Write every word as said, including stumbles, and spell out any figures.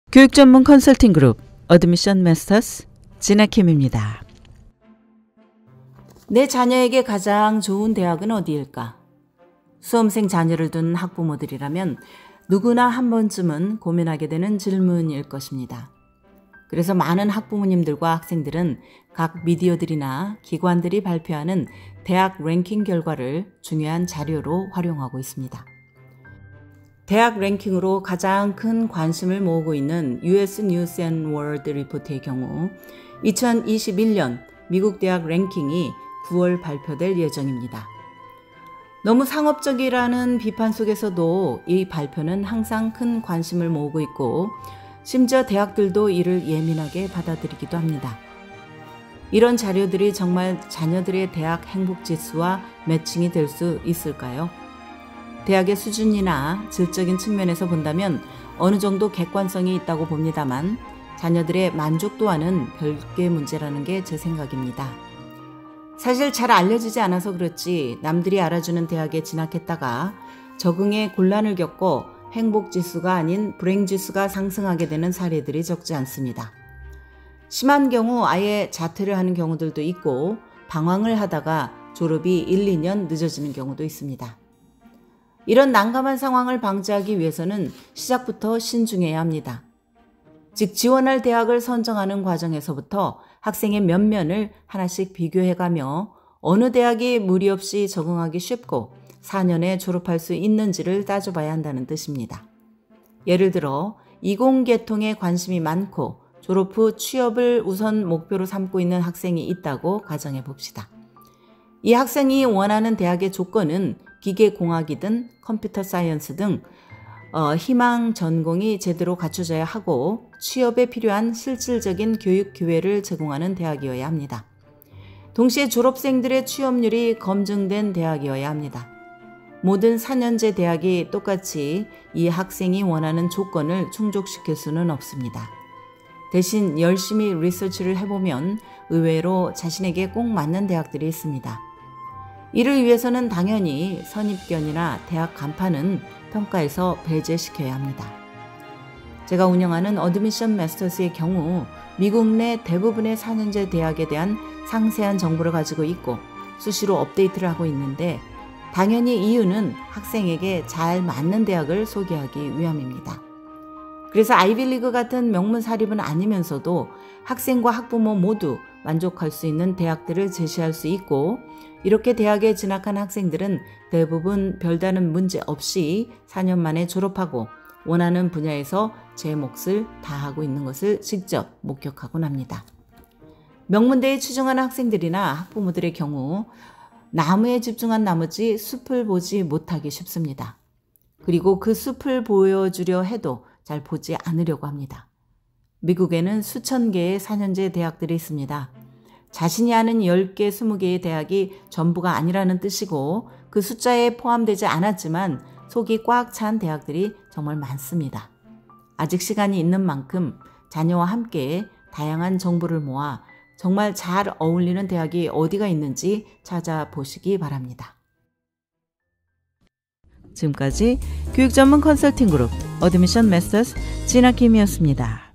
교육 전문 컨설팅 그룹 어드미션 마스터스 진아킴입니다. 내 자녀에게 가장 좋은 대학은 어디일까? 수험생 자녀를 둔 학부모들이라면 누구나 한 번쯤은 고민하게 되는 질문일 것입니다. 그래서 많은 학부모님들과 학생들은 각 미디어들이나 기관들이 발표하는 대학 랭킹 결과를 중요한 자료로 활용하고 있습니다. 대학 랭킹으로 가장 큰 관심을 모으고 있는 유에스 뉴스 앤 월드 리포트의 경우 이천이십일 년 미국 대학 랭킹이 구월 발표될 예정입니다. 너무 상업적이라는 비판 속에서도 이 발표는 항상 큰 관심을 모으고 있고 심지어 대학들도 이를 예민하게 받아들이기도 합니다. 이런 자료들이 정말 자녀들의 대학 행복지수와 매칭이 될 수 있을까요? 대학의 수준이나 질적인 측면에서 본다면 어느 정도 객관성이 있다고 봅니다만 자녀들의 만족도와는 별개의 문제라는 게 제 생각입니다. 사실 잘 알려지지 않아서 그렇지 남들이 알아주는 대학에 진학했다가 적응에 곤란을 겪고 행복지수가 아닌 불행지수가 상승하게 되는 사례들이 적지 않습니다. 심한 경우 아예 자퇴를 하는 경우들도 있고 방황을 하다가 졸업이 일, 이 년 늦어지는 경우도 있습니다. 이런 난감한 상황을 방지하기 위해서는 시작부터 신중해야 합니다. 즉 지원할 대학을 선정하는 과정에서부터 학생의 면면을 하나씩 비교해가며 어느 대학이 무리 없이 적응하기 쉽고 사 년에 졸업할 수 있는지를 따져봐야 한다는 뜻입니다. 예를 들어 이공계통에 관심이 많고 졸업 후 취업을 우선 목표로 삼고 있는 학생이 있다고 가정해 봅시다. 이 학생이 원하는 대학의 조건은 기계공학이든 컴퓨터 사이언스 등 어, 희망 전공이 제대로 갖춰져야 하고 취업에 필요한 실질적인 교육 기회를 제공하는 대학이어야 합니다. 동시에 졸업생들의 취업률이 검증된 대학이어야 합니다. 모든 사 년제 대학이 똑같이 이 학생이 원하는 조건을 충족시킬 수는 없습니다. 대신 열심히 리서치를 해보면 의외로 자신에게 꼭 맞는 대학들이 있습니다. 이를 위해서는 당연히 선입견이나 대학 간판은 평가에서 배제시켜야 합니다. 제가 운영하는 어드미션 마스터스의 경우 미국 내 대부분의 사 년제 대학에 대한 상세한 정보를 가지고 있고 수시로 업데이트를 하고 있는데 당연히 이유는 학생에게 잘 맞는 대학을 소개하기 위함입니다. 그래서 아이비리그 같은 명문 사립은 아니면서도 학생과 학부모 모두 만족할 수 있는 대학들을 제시할 수 있고 이렇게 대학에 진학한 학생들은 대부분 별다른 문제 없이 사 년 만에 졸업하고 원하는 분야에서 제 몫을 다하고 있는 것을 직접 목격하곤 합니다. 명문대에 추정하는 학생들이나 학부모들의 경우 나무에 집중한 나머지 숲을 보지 못하기 쉽습니다. 그리고 그 숲을 보여주려 해도 잘 보지 않으려고 합니다. 미국에는 수천 개의 사 년제 대학들이 있습니다. 자신이 아는 열 개, 스무 개의 대학이 전부가 아니라는 뜻이고 그 숫자에 포함되지 않았지만 속이 꽉 찬 대학들이 정말 많습니다. 아직 시간이 있는 만큼 자녀와 함께 다양한 정보를 모아 정말 잘 어울리는 대학이 어디가 있는지 찾아보시기 바랍니다. 지금까지 교육 전문 컨설팅 그룹 어드미션 마스터스 진아킴이었습니다.